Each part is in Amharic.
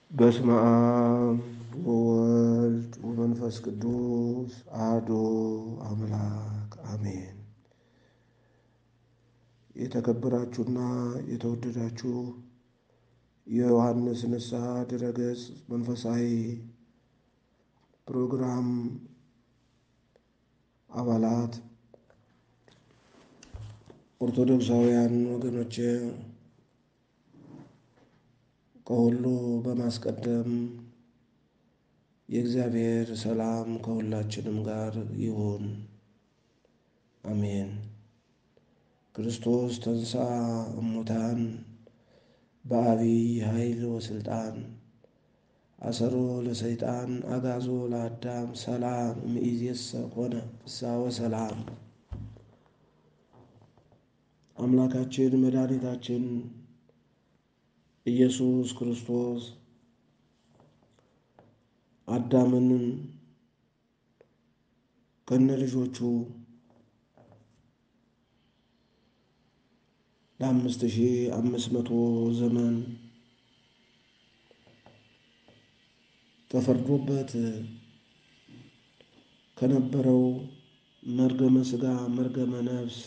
በስመ አብ ወወልድ ወመንፈስ ቅዱስ አሐዱ አምላክ አሜን። የተከበራችሁና የተወደዳችሁ የዮሐንስ ንስሐ ድረገጽ መንፈሳዊ ፕሮግራም አባላት፣ ኦርቶዶክሳውያን ወገኖቼ፣ ከሁሉ በማስቀደም የእግዚአብሔር ሰላም ከሁላችንም ጋር ይሁን፣ አሜን። ክርስቶስ ተንሥአ እሙታን በዐቢይ ኃይል ወሥልጣን አሰሮ ለሰይጣን አግዓዞ ለአዳም ሰላም እምይእዜሰ ኮነ ፍስሐ ወሰላም። አምላካችን መድኃኒታችን ኢየሱስ ክርስቶስ አዳምን ከነልጆቹ ለ5500 ዘመን ተፈርዶበት ከነበረው መርገመ ሥጋ መርገመ ነፍስ፣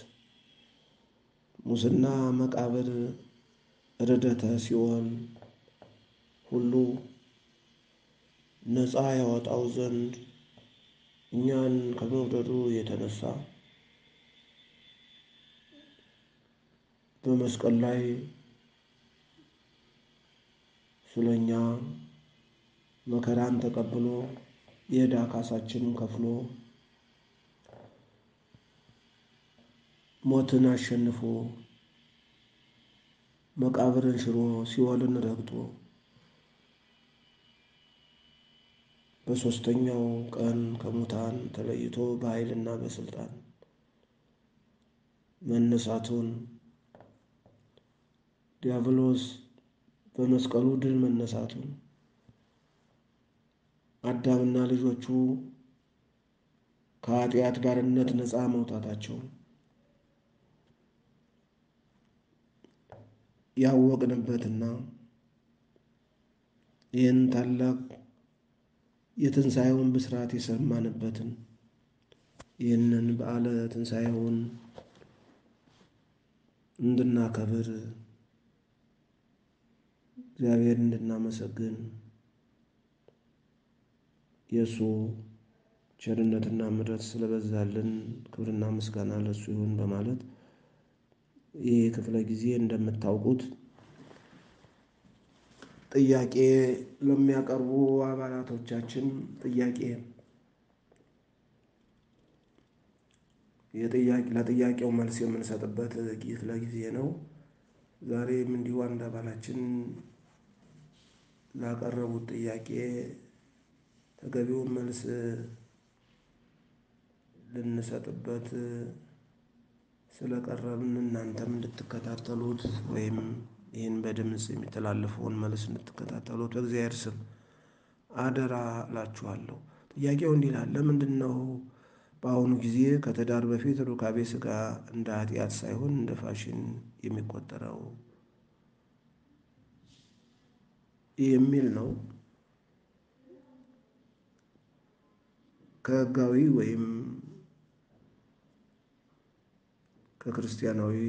ሙስና፣ መቃብር፣ ርደተ ሲኦል ሁሉ ነፃ ያወጣው ዘንድ እኛን ከመውደዱ የተነሳ በመስቀል ላይ ስለኛ መከራን ተቀብሎ የዕዳ ካሳችንን ከፍሎ ሞትን አሸንፎ መቃብርን ሽሮ ሲኦልን ረግጦ በሦስተኛው ቀን ከሙታን ተለይቶ በኃይልና በሥልጣን መነሳቱን፣ ዲያብሎስ በመስቀሉ ድል መነሳቱን፣ አዳምና ልጆቹ ከኃጢአት ባርነት ነፃ መውጣታቸውን ያወቅንበትና ይህን ታላቅ የትንሣኤውን ብስራት የሰማንበትን ይህንን በዓለ ትንሣኤውን እንድናከብር እግዚአብሔር እንድናመሰግን የእሱ ቸርነትና ምሕረት ስለበዛልን ክብርና ምስጋና ለእሱ ይሁን በማለት ይህ ክፍለ ጊዜ እንደምታውቁት ጥያቄ ለሚያቀርቡ አባላቶቻችን ለጥያቄው መልስ የምንሰጥበት ክፍለ ጊዜ ነው። ዛሬም እንዲሁ አንድ አባላችን ላቀረቡት ጥያቄ ተገቢውን መልስ ልንሰጥበት ስለቀረብን እናንተም እንድትከታተሉት ወይም ይህን በድምፅ የሚተላለፈውን መልስ እንድትከታተሉት በእግዚአብሔር ስም አደራ እላችኋለሁ። ጥያቄው እንዲህ ይላል። ለምንድን ነው በአሁኑ ጊዜ ከትዳር በፊት ሩካቤ ሥጋ እንደ ኃጢአት ሳይሆን እንደ ፋሽን የሚቆጠረው የሚል ነው። ከሕጋዊ ወይም ከክርስቲያናዊ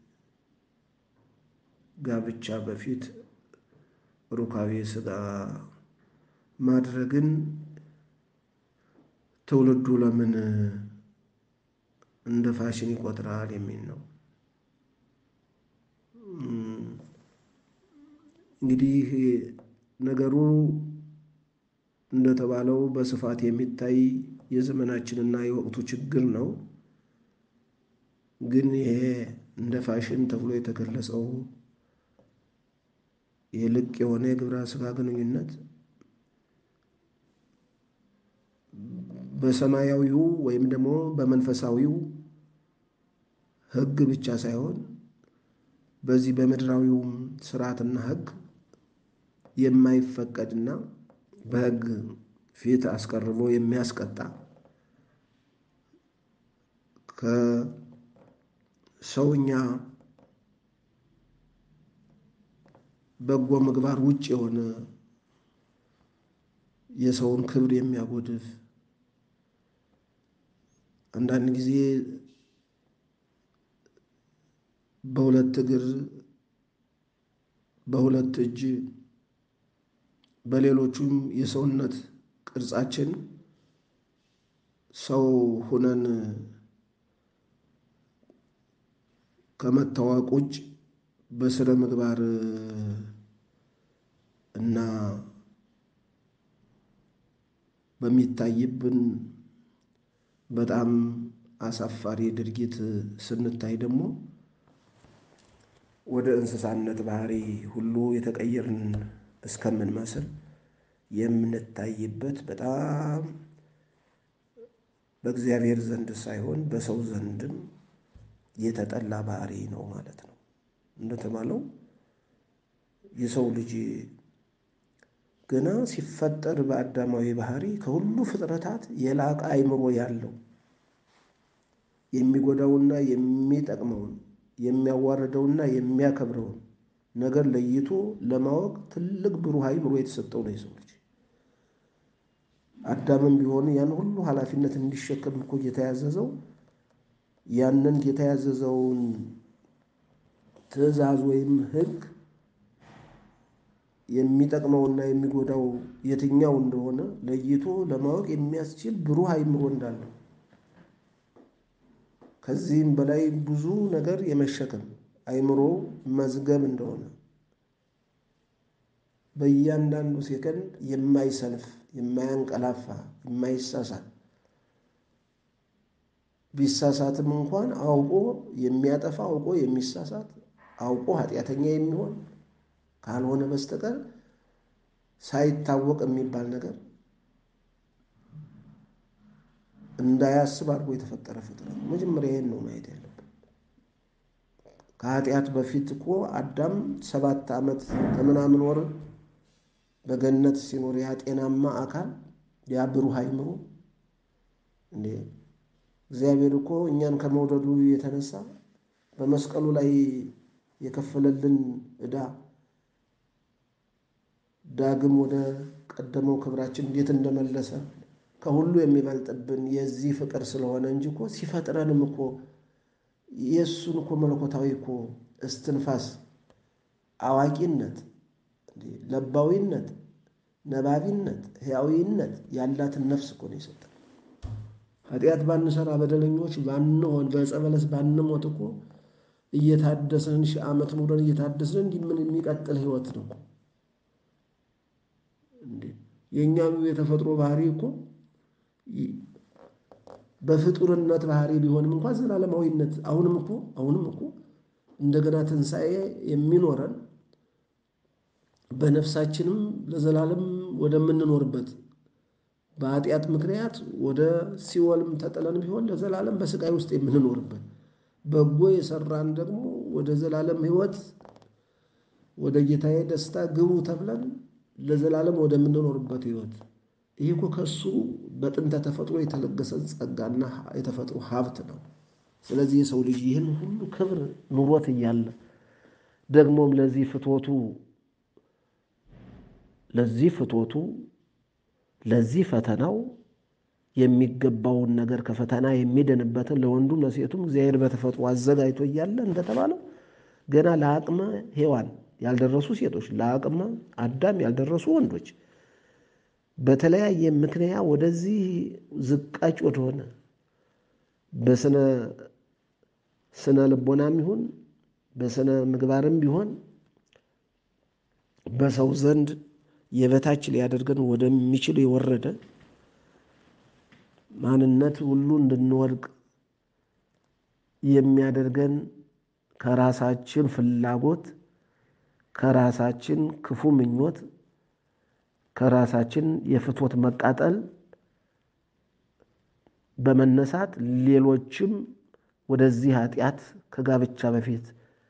ጋብቻ በፊት ሩካቤ ሥጋ ማድረግን ትውልዱ ለምን እንደ ፋሽን ይቆጥራል የሚል ነው። እንግዲህ ነገሩ እንደተባለው በስፋት የሚታይ የዘመናችንና የወቅቱ ችግር ነው። ግን ይሄ እንደ ፋሽን ተብሎ የተገለጸው የልቅ የሆነ የግብረ ሥጋ ግንኙነት በሰማያዊው ወይም ደግሞ በመንፈሳዊው ሕግ ብቻ ሳይሆን በዚህ በምድራዊውም ስርዓትና ሕግ የማይፈቀድና በሕግ ፊት አስቀርቦ የሚያስቀጣ ከሰውኛ በጎ ምግባር ውጭ የሆነ የሰውን ክብር የሚያጎድፍ አንዳንድ ጊዜ በሁለት እግር በሁለት እጅ በሌሎቹም የሰውነት ቅርጻችን ሰው ሆነን ከመታወቅ ውጭ በስነ ምግባር እና በሚታይብን በጣም አሳፋሪ ድርጊት ስንታይ ደግሞ ወደ እንስሳነት ባህሪ ሁሉ የተቀየርን እስከምንመስል የምንታይበት በጣም በእግዚአብሔር ዘንድ ሳይሆን በሰው ዘንድም የተጠላ ባህሪ ነው ማለት ነው። እንደተባለው የሰው ልጅ ገና ሲፈጠር በአዳማዊ ባህሪ ከሁሉ ፍጥረታት የላቀ አእምሮ ያለው የሚጎዳውና የሚጠቅመውን የሚያዋርደውና የሚያከብረውን ነገር ለይቶ ለማወቅ ትልቅ ብሩህ አእምሮ የተሰጠው ነው የሰው ልጅ። አዳምም ቢሆን ያን ሁሉ ኃላፊነት እንዲሸከም እኮ ጌታ ያዘዘው ያንን ጌታ ያዘዘውን ትእዛዝ ወይም ሕግ የሚጠቅመውና የሚጎዳው የትኛው እንደሆነ ለይቶ ለማወቅ የሚያስችል ብሩህ አእምሮ እንዳለው ከዚህም በላይ ብዙ ነገር የመሸከም አእምሮ መዝገብ እንደሆነ በእያንዳንዱ ሴከንድ የማይሰንፍ የማያንቀላፋ የማይሳሳት ቢሳሳትም እንኳን አውቆ የሚያጠፋ አውቆ የሚሳሳት አውቆ ኃጢአተኛ የሚሆን ካልሆነ በስተቀር ሳይታወቅ የሚባል ነገር እንዳያስብ አድርጎ የተፈጠረ ፍጥረት መጀመሪያ ይሄን ነው ማየት ያለብን። ከኃጢአት በፊት እኮ አዳም 7 ዓመት ከምናምን ወር በገነት ሲኖር ያ ጤናማ አካል ያ ብሩህ አእምሮ እንዴ እግዚአብሔር እኮ እኛን ከመውደዱ የተነሳ በመስቀሉ ላይ የከፈለልን ዕዳ ዳግም ወደ ቀደመው ክብራችን እንዴት እንደመለሰ ከሁሉ የሚበልጥብን የዚህ ፍቅር ስለሆነ እንጂ እኮ ሲፈጥረንም እኮ የእሱን እኮ መለኮታዊ እኮ እስትንፋስ አዋቂነት ለባዊነት ነባቢነት ሕያዊነት ያላትን ነፍስ እኮ ነው የሰጠን። ኃጢአት ባንሰራ በደለኞች ባንሆን በዕፀ በለስ ባንሞት እኮ እየታደስን 1000 ዓመት ኑረን እየታደስን እንዲህ ምን የሚቀጥል ሕይወት ነው እንዴ? የእኛም የተፈጥሮ ባህሪ እኮ በፍጡርነት ባህሪ ቢሆንም እንኳን ዘላለማዊነት አሁንም እኮ እንደገና ትንሣኤ የሚኖረን በነፍሳችንም ለዘላለም ወደምንኖርበት በኃጢአት ምክንያት ወደ ሲኦልም ተጥለን ቢሆን ለዘላለም በስቃይ ውስጥ የምንኖርበት በጎ የሰራን ደግሞ ወደ ዘላለም ሕይወት ወደ ጌታዬ ደስታ ግቡ ተብለን ለዘላለም ወደምንኖርበት ሕይወት ይህ እኮ ከሱ በጥንተ ተፈጥሮ የተለገሰን ጸጋና የተፈጥሮ ሀብት ነው። ስለዚህ የሰው ልጅ ይህን ሁሉ ክብር ኑሮት እያለ ደግሞም ለዚህ ፍቶቱ ለዚህ ፈተናው የሚገባውን ነገር ከፈተና የሚድንበትን ለወንዱም ለሴቱም እግዚአብሔር በተፈጥሮ አዘጋጅቶ እያለ እንደተባለው ገና ለአቅመ ሔዋን ያልደረሱ ሴቶች ለአቅመ አዳም ያልደረሱ ወንዶች በተለያየ ምክንያት ወደዚህ ዝቃጭ ወደሆነ ስነ ልቦናም ይሁን በስነ ምግባርም ቢሆን በሰው ዘንድ የበታች ሊያደርገን ወደሚችል የወረደ ማንነት ሁሉ እንድንወድቅ የሚያደርገን ከራሳችን ፍላጎት ከራሳችን ክፉ ምኞት ከራሳችን የፍትወት መቃጠል በመነሳት ሌሎችም ወደዚህ ኃጢአት ከጋብቻ በፊት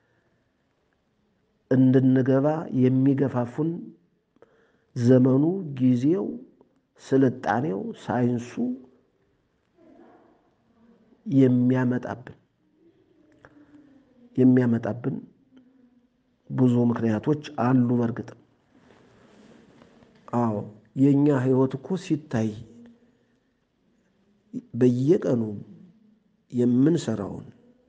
እንድንገባ የሚገፋፉን ዘመኑ ጊዜው ስልጣኔው ሳይንሱ የሚያመጣብን ብዙ ምክንያቶች አሉ። በርግጥ አዎ የኛ ህይወት እኮ ሲታይ በየቀኑ የምንሰራውን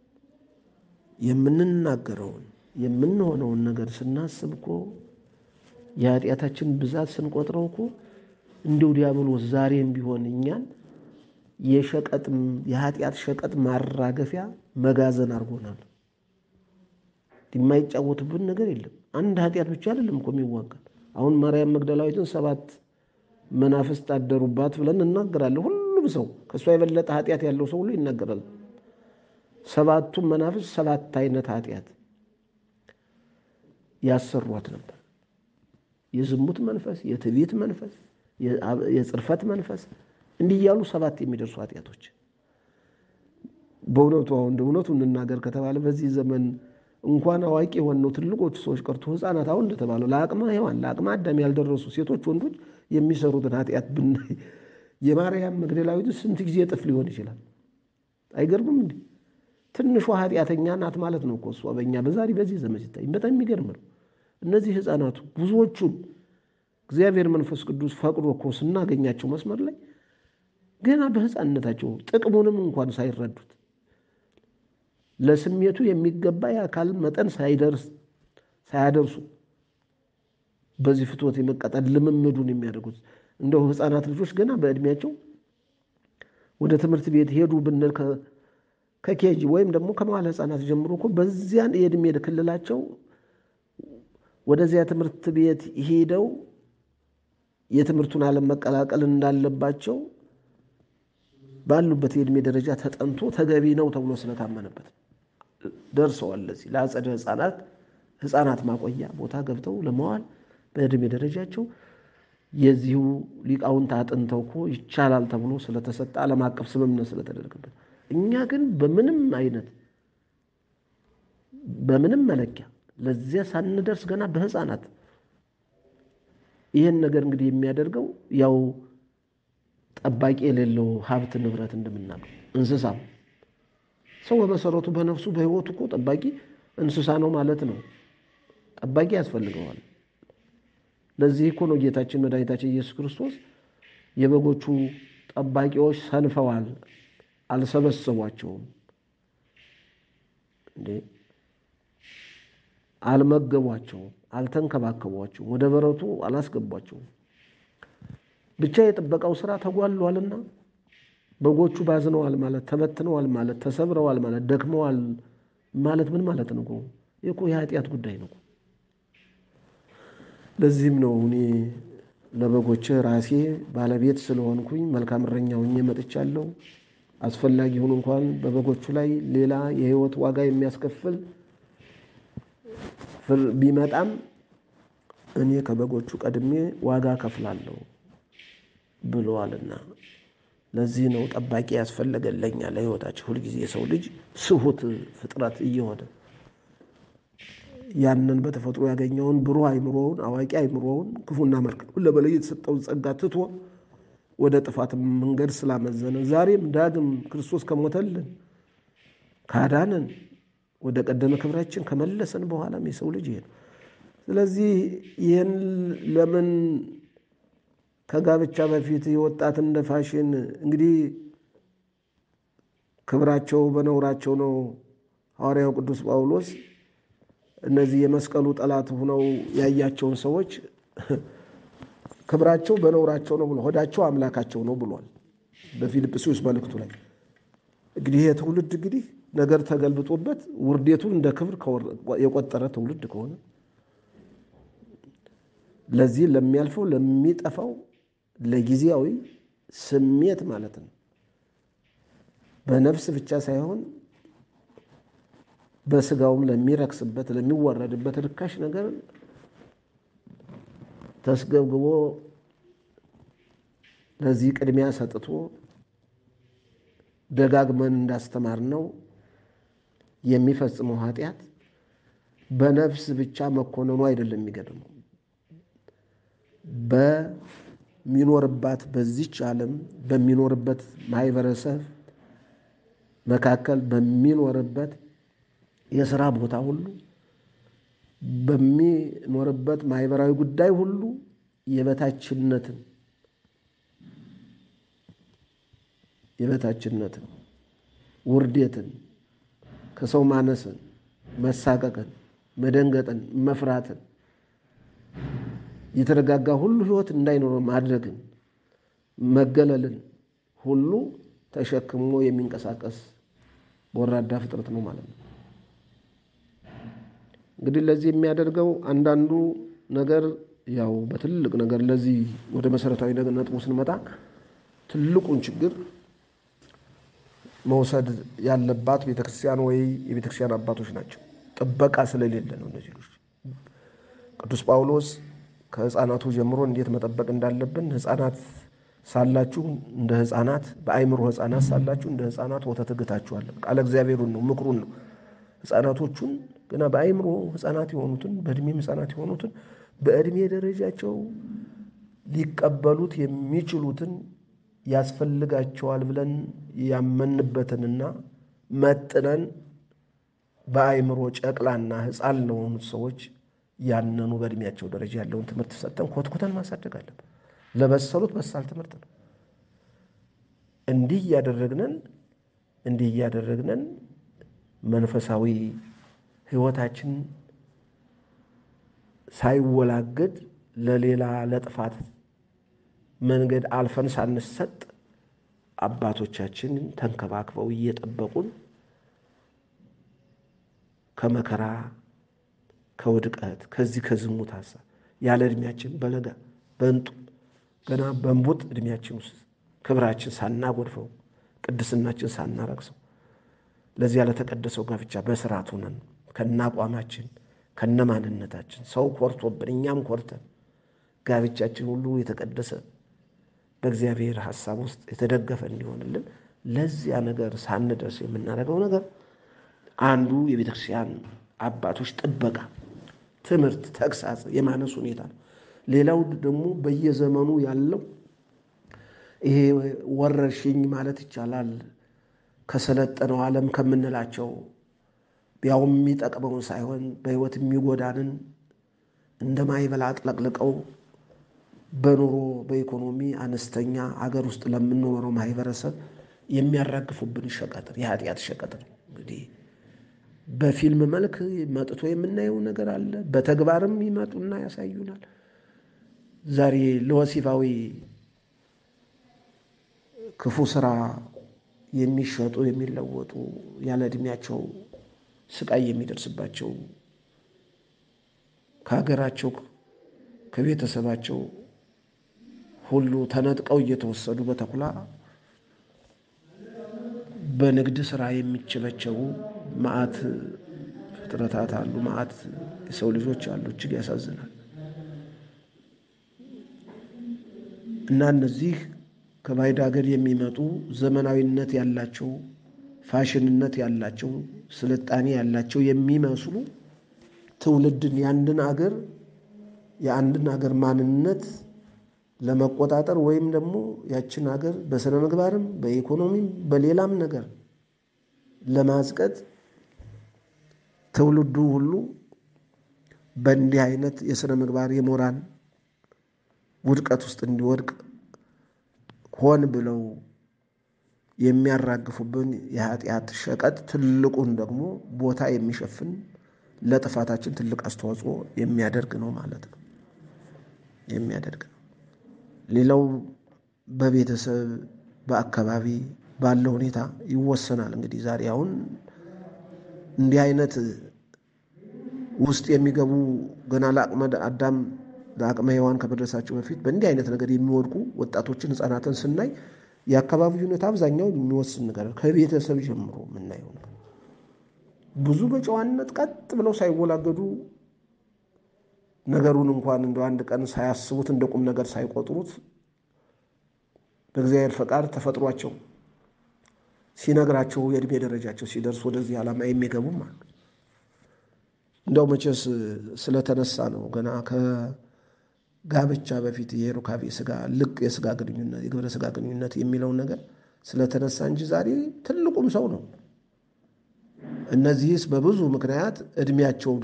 የምንናገረውን የምንሆነውን ነገር ስናስብ እኮ የኃጢአታችን ብዛት ስንቆጥረው እኮ እንደው ዲያብሎስ ዛሬም ቢሆን እኛን የኃጢአት ሸቀጥ ማራገፊያ መጋዘን አድርጎናል። የማይጫወትብን ነገር የለም። አንድ ኃጢአት ብቻ አይደለም እኮ የሚዋጋን። አሁን ማርያም መግደላዊትን 7 መናፍስት አደሩባት ብለን እናገራለን። ሁሉም ሰው ከእሷ የበለጠ ኃጢአት ያለው ሰው ሁሉ ይናገራል። 7ቱም መናፍስት 7 አይነት ኃጢአት ያሰሯት ነበር። የዝሙት መንፈስ፣ የትዕቢት መንፈስ፣ የጽርፈት መንፈስ እንዲህ እያሉ 7 የሚደርሱ ኃጢአቶች። በእውነቱ አሁን እውነቱ እንናገር ከተባለ በዚህ ዘመን እንኳን አዋቂ የሆነው ትልቆቹ ሰዎች ቀርቶ ሕፃናት አሁን እንደተባለው ለአቅመ ሔዋን ለአቅመ አዳም ያልደረሱ ሴቶች፣ ወንዶች የሚሰሩትን ኃጢአት ብናይ የማርያም መግደላዊት ስንት ጊዜ እጥፍ ሊሆን ይችላል? አይገርምም እንዴ? ትንሿ ኃጢአተኛ ናት ማለት ነው እኮ እሷ በእኛ በዚህ ዘመን ሲታይ በጣም የሚገርም ነው። እነዚህ ሕፃናቱ ብዙዎቹን እግዚአብሔር መንፈስ ቅዱስ ፈቅዶ እኮ ስናገኛቸው መስመር ላይ ገና በሕፃንነታቸው ጥቅሙንም እንኳን ሳይረዱት ለስሜቱ የሚገባ የአካል መጠን ሳያደርሱ በዚህ ፍትወት የመቀጠል ልምምዱን የሚያደርጉት እንደው ሕፃናት ልጆች ገና በእድሜያቸው ወደ ትምህርት ቤት ሄዱ ብንል ከኬጂ ወይም ደግሞ ከመዋለ ሕፃናት ጀምሮ እኮ በዚያን የእድሜ ክልላቸው ወደዚያ ትምህርት ቤት ሄደው የትምህርቱን ዓለም መቀላቀል እንዳለባቸው ባሉበት የእድሜ ደረጃ ተጠንቶ ተገቢ ነው ተብሎ ስለታመነበት ደርሰዋል። ለዚህ ለአጸደ ሕፃናት ማቆያ ቦታ ገብተው ለመዋል በእድሜ ደረጃቸው የዚሁ ሊቃውንት አጥንተው እኮ ይቻላል ተብሎ ስለተሰጠ ዓለም አቀፍ ስምምነት ስለተደረገበት፣ እኛ ግን በምንም መለኪያ ለዚያ ሳንደርስ ገና በሕፃናት ይህን ነገር እንግዲህ የሚያደርገው ያው ጠባቂ የሌለው ሀብት ንብረት እንደምናውቀው እንስሳም ሰው በመሰረቱ በነፍሱ በሕይወቱ እኮ ጠባቂ እንስሳ ነው ማለት ነው። ጠባቂ ያስፈልገዋል። ለዚህ እኮ ነው ጌታችን መድኃኒታችን ኢየሱስ ክርስቶስ የበጎቹ ጠባቂዎች ሰንፈዋል፣ አልሰበሰቧቸውም፣ አልመገቧቸውም፣ አልተንከባከቧቸውም፣ ወደ በረቱ አላስገቧቸውም። ብቻ የጥበቃው ስራ ተጓሏልና በጎቹ ባዝነዋል ማለት፣ ተበትነዋል ማለት፣ ተሰብረዋል ማለት፣ ደክመዋል ማለት ምን ማለት ነው? እኮ የኃጢአት ጉዳይ ነው። ለዚህም ነው እኔ ለበጎቼ ራሴ ባለቤት ስለሆንኩኝ መልካም እረኛ ሆኜ መጥቻለሁ። አስፈላጊ ሆኖ እንኳን በበጎቹ ላይ ሌላ የህይወት ዋጋ የሚያስከፍል ቢመጣም እኔ ከበጎቹ ቀድሜ ዋጋ ከፍላለሁ ብለዋልና ለዚህ ነው ጠባቂ ያስፈልገለኛ ለህይወታችን። ሁልጊዜ የሰው ልጅ ስሁት ፍጥረት እየሆነ ያንን በተፈጥሮ ያገኘውን ብሩህ አይምሮውን አዋቂ አይምሮውን ክፉና መልካሙን ለመለየት የተሰጠውን ጸጋ ትቶ ወደ ጥፋት መንገድ ስላመዘነ ዛሬም ዳግም ክርስቶስ ከሞተልን ካዳነን ወደ ቀደመ ክብራችን ከመለሰን በኋላም የሰው ልጅ ይሄ ነው። ስለዚህ ይህን ለምን ከጋብቻ በፊት የወጣት እንደ ፋሽን እንግዲህ ክብራቸው በነውራቸው ነው። ሐዋርያው ቅዱስ ጳውሎስ እነዚህ የመስቀሉ ጠላት ሆነው ያያቸውን ሰዎች ክብራቸው በነውራቸው ነው ብሎ ሆዳቸው አምላካቸው ነው ብሏል በፊልጵስዩስ መልእክቱ ላይ። እንግዲህ ይሄ ትውልድ እንግዲህ ነገር ተገልብጦበት ውርዴቱን እንደ ክብር የቆጠረ ትውልድ ከሆነ ለዚህ ለሚያልፈው ለሚጠፋው ለጊዜያዊ ስሜት ማለት ነው በነፍስ ብቻ ሳይሆን በስጋውም ለሚረክስበት ለሚወረድበት ርካሽ ነገር ተስገብግቦ ለዚህ ቅድሚያ ሰጥቶ ደጋግመን እንዳስተማርነው የሚፈጽመው ኃጢአት በነፍስ ብቻ መኮነኑ አይደለም የሚገርመው በሚኖርባት በዚች ዓለም በሚኖርበት ማህበረሰብ መካከል በሚኖርበት የሥራ ቦታ ሁሉ በሚኖርበት ማህበራዊ ጉዳይ ሁሉ የበታችነትን የበታችነትን፣ ውርዴትን፣ ከሰው ማነስን፣ መሳቀቅን፣ መደንገጥን፣ መፍራትን፣ የተረጋጋ ሁሉ ሕይወት እንዳይኖር ማድረግን፣ መገለልን ሁሉ ተሸክሞ የሚንቀሳቀስ ወራዳ ፍጥረት ነው ማለት ነው። እንግዲህ ለዚህ የሚያደርገው አንዳንዱ ነገር ያው በትልቅ ነገር ለዚህ ወደ መሰረታዊ ነጥቡ ስንመጣ ትልቁን ችግር መውሰድ ያለባት ቤተክርስቲያን ወይ የቤተክርስቲያን አባቶች ናቸው። ጥበቃ ስለሌለ ነው። እነዚህ ልጆች ቅዱስ ጳውሎስ ከሕፃናቱ ጀምሮ እንዴት መጠበቅ እንዳለብን ሕፃናት ሳላችሁ እንደ ሕፃናት በአይምሮ ሕፃናት ሳላችሁ እንደ ሕፃናት ወተት እግታችኋል። ቃለ እግዚአብሔሩን ነው፣ ምክሩን ነው። ሕፃናቶቹን ገና በአይምሮ ሕፃናት የሆኑትን በእድሜም ሕፃናት የሆኑትን በእድሜ ደረጃቸው ሊቀበሉት የሚችሉትን ያስፈልጋቸዋል ብለን ያመንበትንና መጥነን በአይምሮ ጨቅላና ሕፃን ለሆኑት ሰዎች ያንኑ በእድሜያቸው ደረጃ ያለውን ትምህርት ሰጠን ኮትኩተን ማሳደግ አለብን። ለበሰሉት በሳል ትምህርት ነው። እንዲህ እያደረግነን መንፈሳዊ ሕይወታችን ሳይወላገድ ለሌላ ለጥፋት መንገድ አልፈን ሳንሰጥ አባቶቻችን ተንከባክበው እየጠበቁን ከመከራ ከውድቀት ከዚህ ከዝሙት ሐሳብ ያለ እድሜያችን በለጋ በእንጡ ገና በእንቡጥ እድሜያችን ውስጥ ክብራችን ሳናጎድፈው ቅድስናችን ሳናረክሰው ለዚያ ለተቀደሰው ጋብቻ በስርዓት ሆነን ከናቋማችን ከነማንነታችን ሰው ኮርቶብን እኛም ኮርተን ጋብቻችን ሁሉ የተቀደሰ በእግዚአብሔር ሐሳብ ውስጥ የተደገፈ እንዲሆንልን ለዚያ ነገር ሳንደርስ የምናደርገው ነገር አንዱ የቤተክርስቲያን አባቶች ጥበቃ፣ ትምህርት፣ ተግሳጽ የማነስ ሁኔታ ነው። ሌላው ደግሞ በየዘመኑ ያለው ይሄ ወረርሽኝ ማለት ይቻላል ከሰለጠነው ዓለም ከምንላቸው ያውም የሚጠቅመውን ሳይሆን በሕይወት የሚጎዳንን እንደማይበላ አጥለቅልቀው በኑሮ በኢኮኖሚ አነስተኛ አገር ውስጥ ለምንኖረው ማህበረሰብ የሚያራግፉብን ሸቀጥር የኃጢአት ሸቀጥር እንግዲህ በፊልም መልክ መጥቶ የምናየው ነገር አለ። በተግባርም ይመጡና ያሳዩናል። ዛሬ ለወሲባዊ ክፉ ስራ የሚሸጡ የሚለወጡ ያለ ዕድሜያቸው ስቃይ የሚደርስባቸው ከሀገራቸው ከቤተሰባቸው ሁሉ ተነጥቀው እየተወሰዱ በተኩላ በንግድ ስራ የሚቸበቸቡ መዓት ፍጥረታት አሉ። መዓት የሰው ልጆች አሉ። እጅግ ያሳዝናል። እና እነዚህ ከባዕድ ሀገር የሚመጡ ዘመናዊነት ያላቸው ፋሽንነት ያላቸው ስልጣኔ ያላቸው የሚመስሉ ትውልድን የአንድን አገር ማንነት ለመቆጣጠር ወይም ደግሞ ያችን ሀገር በስነ ምግባርም በኢኮኖሚም በሌላም ነገር ለማዝቀጥ ትውልዱ ሁሉ በእንዲህ አይነት የስነ ምግባር የሞራል ውድቀት ውስጥ እንዲወድቅ ሆን ብለው የሚያራግፉብን የኃጢአት ሸቀጥ ትልቁን ደግሞ ቦታ የሚሸፍን ለጥፋታችን ትልቅ አስተዋጽኦ የሚያደርግ ነው ማለት ነው። የሚያደርግ ነው። ሌላው በቤተሰብ በአካባቢ ባለው ሁኔታ ይወሰናል። እንግዲህ ዛሬ አሁን እንዲህ አይነት ውስጥ የሚገቡ ገና ለአቅመ አዳም ለአቅመ ሔዋን ከመድረሳቸው በፊት በእንዲህ አይነት ነገር የሚወድቁ ወጣቶችን ሕፃናትን ስናይ የአካባቢ ሁኔታ አብዛኛው የሚወስን ነገር ከቤተሰብ ጀምሮ የምናየው ነው። ብዙ በጨዋነት ቀጥ ብለው ሳይወላገዱ ነገሩን እንኳን እንደ አንድ ቀን ሳያስቡት እንደ ቁም ነገር ሳይቆጥሩት በእግዚአብሔር ፈቃድ ተፈጥሯቸው ሲነግራቸው የእድሜ ደረጃቸው ሲደርስ ወደዚህ ዓላማ የሚገቡም አሉ። እንደው መቼስ ስለተነሳ ነው ገና ከጋብቻ በፊት የሩካቤ ስጋ ልቅ የስጋ ግንኙነት የግብረ ስጋ ግንኙነት የሚለውን ነገር ስለተነሳ እንጂ ዛሬ ትልቁም ሰው ነው። እነዚህስ በብዙ ምክንያት እድሜያቸው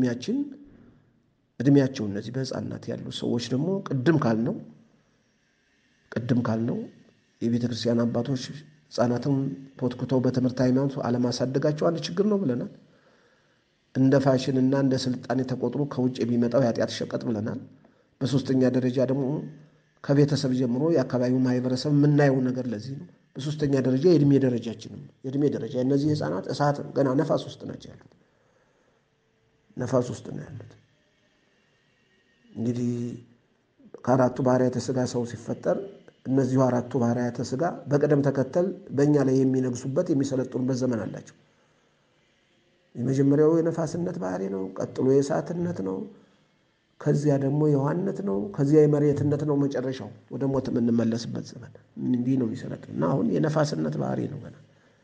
እነዚህ በሕፃናት ያሉ ሰዎች ደግሞ ቅድም ካልነው የቤተ ክርስቲያን አባቶች ሕፃናትም ፖትኩተው በትምህርት ሃይማኖት አለማሳደጋቸው አንድ ችግር ነው ብለናል። እንደ ፋሽንና እንደ ስልጣኔ ተቆጥሮ ከውጭ የሚመጣው የኃጢአት ሸቀጥ ብለናል። በሶስተኛ ደረጃ ደግሞ ከቤተሰብ ጀምሮ የአካባቢው ማህበረሰብ የምናየው ነገር ለዚህ ነው። በሶስተኛ ደረጃ የእድሜ ደረጃችንም የእድሜ ደረጃ እነዚህ ሕፃናት እሳት ገና ነፋስ ውስጥ ናቸው ያሉት። ነፋስ ውስጥ ነው ያሉት። እንግዲህ ከአራቱ ባህርያተ ሥጋ ሰው ሲፈጠር እነዚሁ አራቱ ባህርያተ ሥጋ በቅደም ተከተል በእኛ ላይ የሚነግሱበት የሚሰለጥኑበት ዘመን አላቸው። የመጀመሪያው የነፋስነት ባህሪ ነው። ቀጥሎ የእሳትነት ነው። ከዚያ ደግሞ የውሃነት ነው። ከዚያ የመሬትነት ነው። መጨረሻው ወደ ሞት የምንመለስበት ዘመን እንዲህ ነው የሚሰለጥኑ እና አሁን የነፋስነት ባህሪ ነው። ገና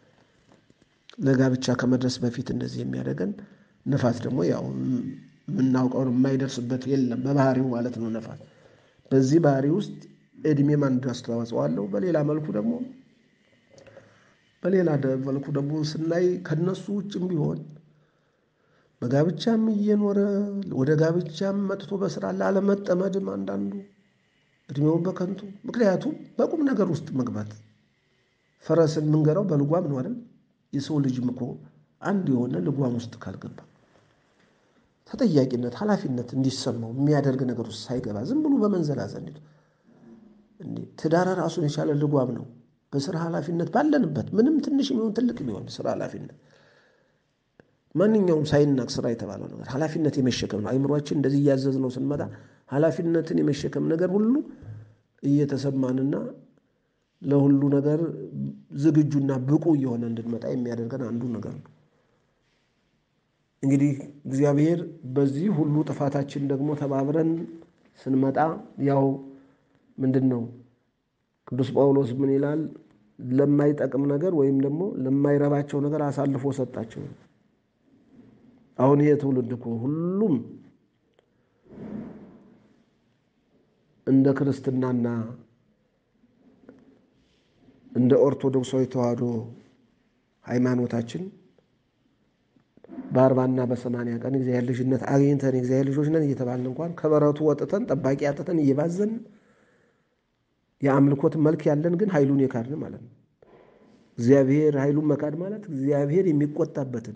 ለጋብቻ ከመድረስ በፊት እንደዚህ የሚያደርገን ነፋስ ደግሞ ያው የምናውቀውን የማይደርስበት የለም በባህሪው ማለት ነው። ነፋስ በዚህ ባህሪ ውስጥ እድሜም አንድ አስተዋጽኦ አለው። በሌላ መልኩ ደግሞ ስናይ ከነሱ ውጭም ቢሆን በጋብቻም እየኖረ ወደ ጋብቻም መጥቶ በስራ ላለመጠመድም አንዳንዱ እድሜውን በከንቱ ምክንያቱም በቁም ነገር ውስጥ መግባት ፈረስን የምንገራው በልጓም ነው አይደል? የሰው ልጅም እኮ አንድ የሆነ ልጓም ውስጥ ካልገባ ተጠያቂነት፣ ኃላፊነት እንዲሰማው የሚያደርግ ነገር ውስጥ ሳይገባ ዝም ብሎ በመንዘላዘል ትዳር ራሱን የቻለ ልጓም ነው። በስራ ኃላፊነት ባለንበት ምንም ትንሽ የሚሆን ትልቅ ቢሆን ስራ ኃላፊነት ማንኛውም ሳይናቅ ስራ የተባለው ነገር ኃላፊነት የመሸከም ነው። አይምሯችን እንደዚህ እያዘዝነው ስንመጣ ኃላፊነትን የመሸከም ነገር ሁሉ እየተሰማንና ለሁሉ ነገር ዝግጁና ብቁ እየሆነ እንድንመጣ የሚያደርገን አንዱ ነገር ነው። እንግዲህ እግዚአብሔር በዚህ ሁሉ ጥፋታችን ደግሞ ተባብረን ስንመጣ ያው ምንድን ነው ቅዱስ ጳውሎስ ምን ይላል? ለማይጠቅም ነገር ወይም ደግሞ ለማይረባቸው ነገር አሳልፎ ሰጣቸው። አሁን ይሄ ትውልድ እኮ ሁሉም እንደ ክርስትናና እንደ ኦርቶዶክሳዊ ተዋሕዶ ሃይማኖታችን በ40ና በ80 ቀን እግዚአብሔር ልጅነት አግኝተን እግዚአብሔር ልጆች ነን እየተባልን እንኳን ከበረቱ ወጥተን ጠባቂ አጥተን እየባዘን የአምልኮት መልክ ያለን ግን ኃይሉን የካድን ማለት ነው። እግዚአብሔር ኃይሉን መካድ ማለት እግዚአብሔር የሚቆጣበትን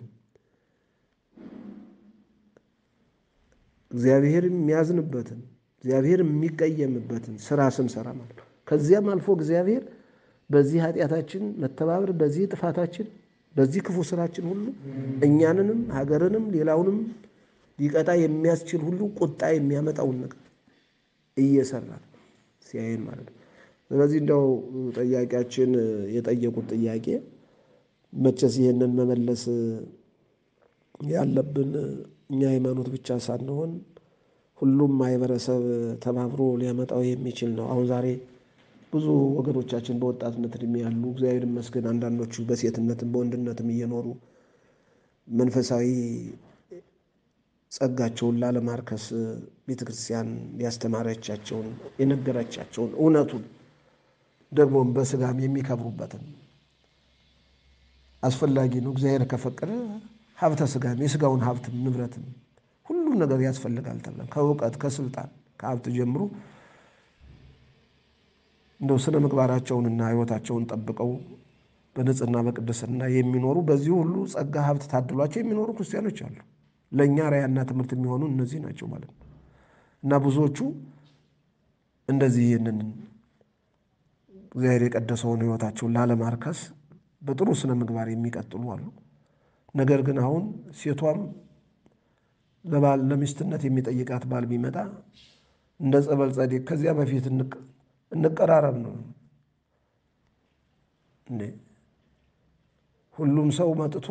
እግዚአብሔር የሚያዝንበትን እግዚአብሔር የሚቀየምበትን ስራ ስንሰራ ማለት ነው። ከዚያም አልፎ እግዚአብሔር በዚህ ኃጢአታችን መተባበር በዚህ ጥፋታችን በዚህ ክፉ ስራችን ሁሉ እኛንንም ሀገርንም ሌላውንም ሊቀጣ የሚያስችል ሁሉ ቁጣ የሚያመጣውን ነገር እየሰራ ሲያየን ማለት ነው። ስለዚህ እንደው ጠያቂያችን የጠየቁት ጥያቄ መቼስ ይሄንን መመለስ ያለብን እኛ ሃይማኖት ብቻ ሳንሆን ሁሉም ማህበረሰብ ተባብሮ ሊያመጣው የሚችል ነው። አሁን ዛሬ ብዙ ወገኖቻችን በወጣትነት እድሜ ያሉ እግዚአብሔር ይመስገን አንዳንዶቹ በሴትነትም በወንድነትም እየኖሩ መንፈሳዊ ጸጋቸውን ላለማርከስ ቤተክርስቲያን ያስተማረቻቸውን የነገረቻቸውን እውነቱን ደግሞም በስጋም የሚከብሩበትን አስፈላጊ ነው። እግዚአብሔር ከፈቀደ ሀብተ ስጋም የስጋውን ሀብትም ንብረትም ሁሉም ነገር ያስፈልጋል ተብለን ከእውቀት ከስልጣን ከሀብት ጀምሮ እንደው ስነ ምግባራቸውንና ሕይወታቸውን ጠብቀው በንጽህና በቅድስና የሚኖሩ በዚህ ሁሉ ጸጋ ሀብት ታድሏቸው የሚኖሩ ክርስቲያኖች አሉ። ለእኛ ራያና ትምህርት የሚሆኑ እነዚህ ናቸው ማለት ነው። እና ብዙዎቹ እንደዚህ ይህንን እግዚአብሔር የቀደሰውን ሕይወታቸውን ላለማርከስ በጥሩ ስነ ምግባር የሚቀጥሉ አሉ። ነገር ግን አሁን ሴቷም ለሚስትነት የሚጠይቃት ባል ቢመጣ እንደ ጸበል ጸዲቅ ከዚያ በፊት እንቀራረብ ነው እንዴ? ሁሉም ሰው መጥቶ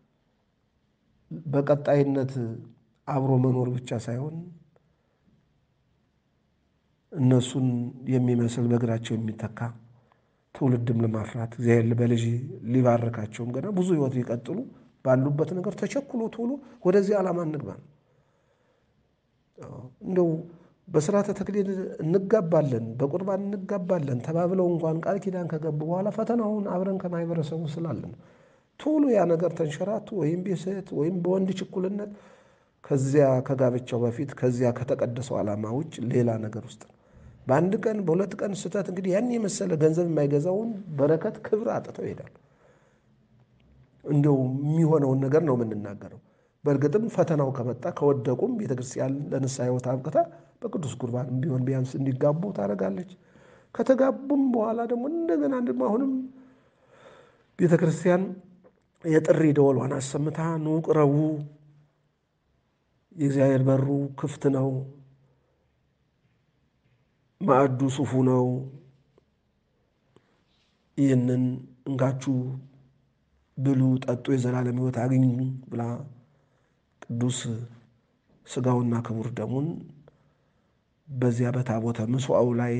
በቀጣይነት አብሮ መኖር ብቻ ሳይሆን እነሱን የሚመስል በእግራቸው የሚተካ ትውልድም ለማፍራት እግዚአብሔር በልጅ ሊባርካቸውም ገና ብዙ ሕይወት ሊቀጥሉ ባሉበት ነገር ተቸኩሎ ቶሎ ወደዚህ ዓላማ እንግባ። እንደው በስርዓተ ተክሊል እንጋባለን በቁርባን እንጋባለን ተባብለው እንኳን ቃል ኪዳን ከገቡ በኋላ ፈተናውን አብረን ከማህበረሰቡ ስላለን ቶሎ ያ ነገር ተንሸራቱ ወይም በሴት ወይም በወንድ ችኩልነት ከዚያ ከጋብቻው በፊት ከዚያ ከተቀደሰው ዓላማ ውጭ ሌላ ነገር ውስጥ በአንድ ቀን በሁለት ቀን ስህተት እንግዲህ ያን የመሰለ ገንዘብ የማይገዛውን በረከት ክብር አጥተው ይሄዳሉ። እንደው የሚሆነውን ነገር ነው የምንናገረው። በእርግጥም ፈተናው ከመጣ ከወደቁም ቤተክርስቲያን ለንስሐ ሕይወት አብቅታ በቅዱስ ቁርባን ቢሆን ቢያንስ እንዲጋቡ ታደርጋለች። ከተጋቡም በኋላ ደግሞ እንደገና ደግሞ አሁንም ቤተክርስቲያን የጥሪ ደወሏን አሰምታ ኑ ቅረቡ፣ የእግዚአብሔር በሩ ክፍት ነው፣ ማዕዱ ሱፉ ነው፣ ይህንን እንጋችሁ ብሉ፣ ጠጡ፣ የዘላለም ሕይወት አግኙ ብላ ቅዱስ ሥጋውና ክቡር ደሙን በዚያ በታቦተ ምጽዋው ላይ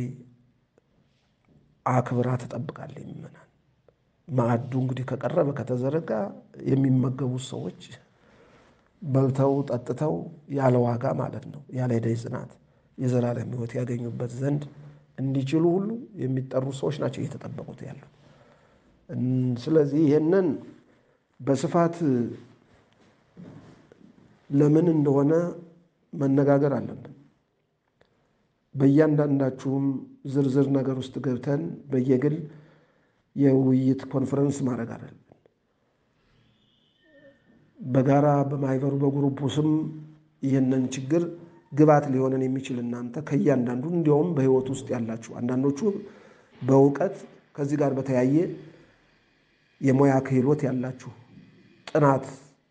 አክብራ ትጠብቃለች። ምእመናን ማዕዱ እንግዲህ ከቀረበ ከተዘረጋ የሚመገቡት ሰዎች በልተው ጠጥተው ያለ ዋጋ ማለት ነው ያለ ዕዳ ጽናት የዘላለም ሕይወት ያገኙበት ዘንድ እንዲችሉ ሁሉ የሚጠሩ ሰዎች ናቸው እየተጠበቁት ያሉ። ስለዚህ ይህንን በስፋት ለምን እንደሆነ መነጋገር አለብን። በእያንዳንዳችሁም ዝርዝር ነገር ውስጥ ገብተን በየግል የውይይት ኮንፈረንስ ማድረግ አለብን። በጋራ በማይበሩ በግሩፕ ስም ይህንን ችግር ግባት ሊሆነን የሚችል እናንተ ከእያንዳንዱ እንዲያውም በሕይወት ውስጥ ያላችሁ አንዳንዶቹ በእውቀት ከዚህ ጋር በተያየ የሙያ ክህሎት ያላችሁ ጥናት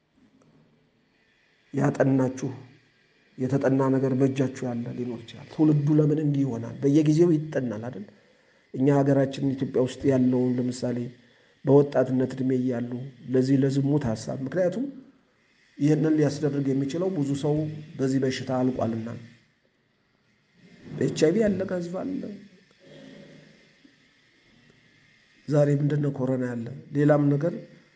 ያጠናችሁ የተጠና ነገር በእጃችሁ ያለ ሊኖር ይችላል። ትውልዱ ለምን እንዲህ ይሆናል? በየጊዜው ይጠናል አይደል? እኛ ሀገራችን ኢትዮጵያ ውስጥ ያለውን ለምሳሌ በወጣትነት ዕድሜ እያሉ ለዚህ ለዝሙት ሀሳብ ምክንያቱም ይህንን ሊያስደርግ የሚችለው ብዙ ሰው በዚህ በሽታ አልቋልና በኤችአይቪ ያለቀ ሕዝብ አለ። ዛሬ ምንድነው ኮሮና ያለ ሌላም ነገር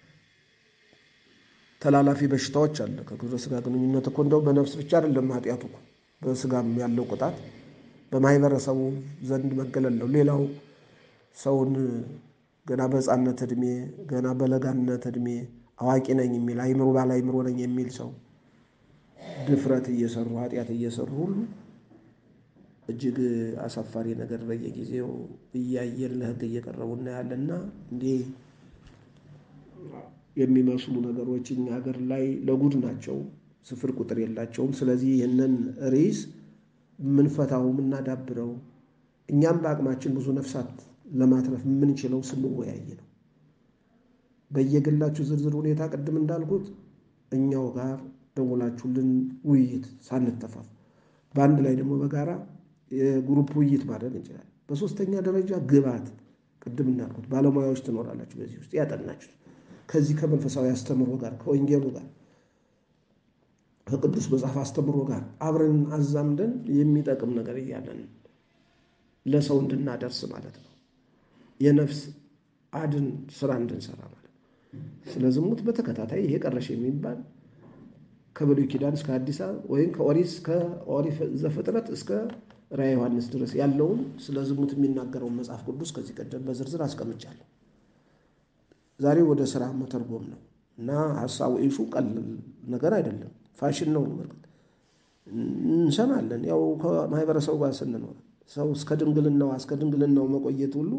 ተላላፊ በሽታዎች አለ። ከግብረ ሥጋ ግንኙነት እኮ እንደው በነፍስ ብቻ አይደለም ኃጢአቱ እኮ በሥጋም ያለው ቅጣት በማህበረሰቡ ዘንድ መገለል ነው። ሌላው ሰውን ገና በሕፃንነት ዕድሜ ገና በለጋነት ዕድሜ አዋቂ ነኝ የሚል አይምሮ ባለ አይምሮ ነኝ የሚል ሰው ድፍረት እየሰሩ ኃጢአት እየሰሩ ሁሉ እጅግ አሳፋሪ ነገር በየጊዜው እያየን ለሕግ እየቀረቡ እናያለና እንዲህ የሚመስሉ ነገሮች እኛ ሀገር ላይ ለጉድ ናቸው፣ ስፍር ቁጥር የላቸውም። ስለዚህ ይህንን ርዕስ የምንፈታው የምናዳብረው እኛም በአቅማችን ብዙ ነፍሳት ለማትረፍ የምንችለው ስንወያይ ነው። በየግላችሁ ዝርዝር ሁኔታ ቅድም እንዳልኩት እኛው ጋር ደውላችሁልን ውይይት ሳንተፋፍ በአንድ ላይ ደግሞ በጋራ የግሩፕ ውይይት ማድረግ እንችላለን። በሶስተኛ ደረጃ ግብዓት ቅድም እንዳልኩት ባለሙያዎች ትኖራላችሁ በዚህ ውስጥ ያጠናችሁ ከዚህ ከመንፈሳዊ አስተምሮ ጋር ከወንጌሉ ጋር ከቅዱስ መጽሐፍ አስተምሮ ጋር አብረን አዛምደን የሚጠቅም ነገር እያለን ለሰው እንድናደርስ ማለት ነው። የነፍስ አድን ስራ እንድንሰራ ማለት ነው። ስለ ዝሙት በተከታታይ ይሄ ቀረሽ የሚባል ከብሉይ ኪዳን እስከ አዲስ ወይም ከኦሪት ዘፍጥረት እስከ ራዕየ ዮሐንስ ድረስ ያለውን ስለ ዝሙት የሚናገረውን መጽሐፍ ቅዱስ ከዚህ ቀደም በዝርዝር አስቀምጫለሁ። ዛሬ ወደ ስራ መተርጎም ነው እና ሐሳቡ ኢሹ ቀላል ነገር አይደለም። ፋሽን ነው ማለት እንሰማለን። ያው ከማህበረሰቡ ጋር ስንኖር ሰው እስከ ድንግልናው መቆየት ሁሉ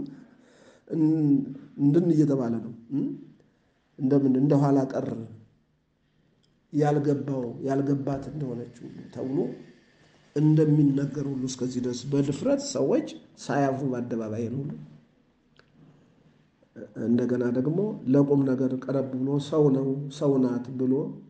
እንድን እየተባለ ነው። እንደምን እንደኋላ ቀር ያልገባት እንደሆነች ተብሎ እንደሚነገር ሁሉ እስከዚህ ድረስ በድፍረት ሰዎች ሳያፍሩ በአደባባይ ነው። እንደገና ደግሞ ለቁም ነገር ቀረብ ብሎ ሰው ናት ብሎ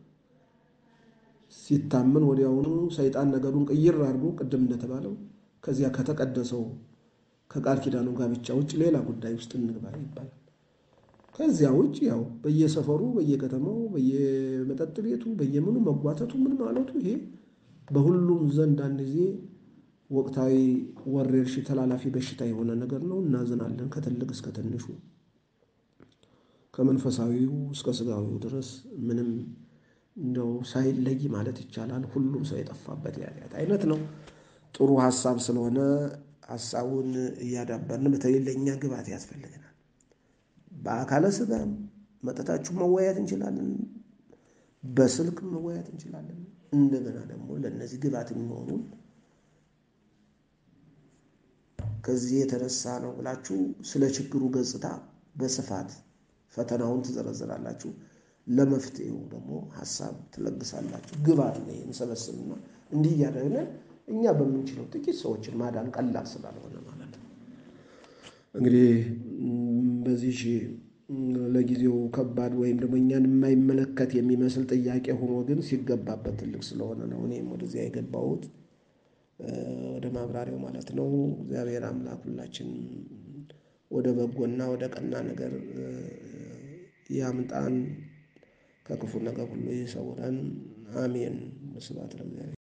ሲታመን ወዲያውኑ ሰይጣን ነገሩን ቅይር አድርጎ ቅድም እንደተባለው ከዚያ ከተቀደሰው ከቃል ኪዳኑ ጋብቻ ውጭ ሌላ ጉዳይ ውስጥ እንግባ ይባላል። ከዚያ ውጭ ያው በየሰፈሩ በየከተማው በየመጠጥ ቤቱ በየምኑ መጓተቱ ምን ማለቱ ይሄ በሁሉም ዘንድ አንድ ጊዜ ወቅታዊ ወረርሽኝ ተላላፊ በሽታ የሆነ ነገር ነው። እናዝናለን። ከትልቅ እስከ ትንሹ ከመንፈሳዊው እስከ ስጋዊው ድረስ ምንም እንደው ሳይለይ ማለት ይቻላል ሁሉም ሰው የጠፋበት የኃጢአት አይነት ነው። ጥሩ ሐሳብ ስለሆነ ሐሳቡን እያዳበርን በተለይ ለእኛ ግብዓት ያስፈልገናል። በአካለ ስጋም መጠታችሁ መወያየት እንችላለን፣ በስልክ መወያየት። እንደገና ደግሞ ለእነዚህ ግብዓት የሚሆኑ ከዚህ የተነሳ ነው ብላችሁ ስለ ችግሩ ገጽታ በስፋት ፈተናውን ትዘረዝራላችሁ። ለመፍትሄው ደግሞ ሀሳብ ትለግሳላችሁ። ግብ አለ። እንሰበስብና እንዲህ እያደረግን እኛ በምንችለው ጥቂት ሰዎችን ማዳን ቀላል ስላልሆነ ማለት ነው። እንግዲህ በዚህ ለጊዜው ከባድ ወይም ደግሞ እኛን የማይመለከት የሚመስል ጥያቄ ሆኖ ግን ሲገባበት ትልቅ ስለሆነ ነው እኔም ወደዚያ የገባሁት ወደ ማብራሪያው ማለት ነው። እግዚአብሔር አምላክ ሁላችን ወደ በጎና ወደ ቀና ነገር ያምጣን፣ ከክፉ ነገር ሁሉ ይሰውረን። አሜን። ስብሐት ለእግዚአብሔር።